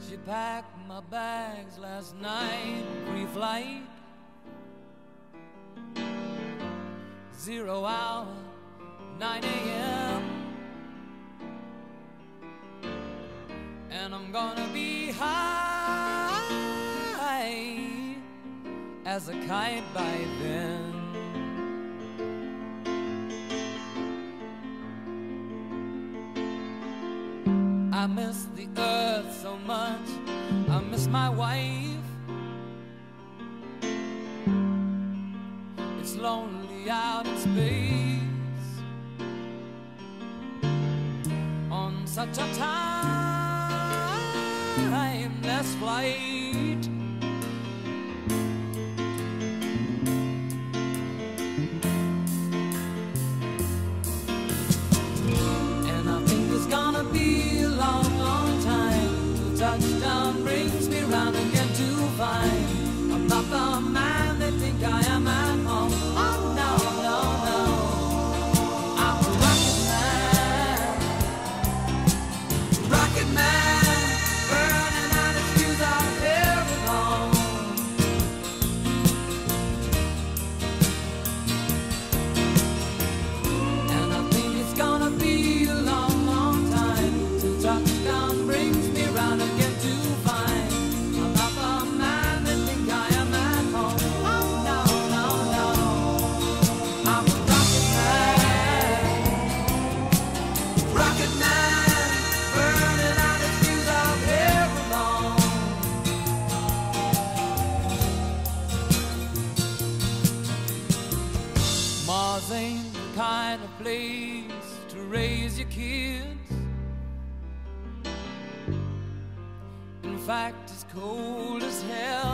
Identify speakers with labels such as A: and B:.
A: She packed my bags last night, pre-flight, 0 hour, 9 a.m. And I'm gonna be high as a kite by then. I miss the earth so much, I miss my wife. It's lonely out in space on such a timeless flight. And I think it's gonna be a long, long time till touchdown brings me round again to find I'm not the man they think I am at home. Oh no, no, no, I'm a rocket man, burning out his fuse out here alone. And I think it's gonna be a long, long time till touchdown brings me round again to find I'm not the man they think I am at home. Oh no, no, no, I'm a rocket man, burning out his fuse out here alone. Mars ain't the kind of place to raise your kids. In fact, it's cold as hell.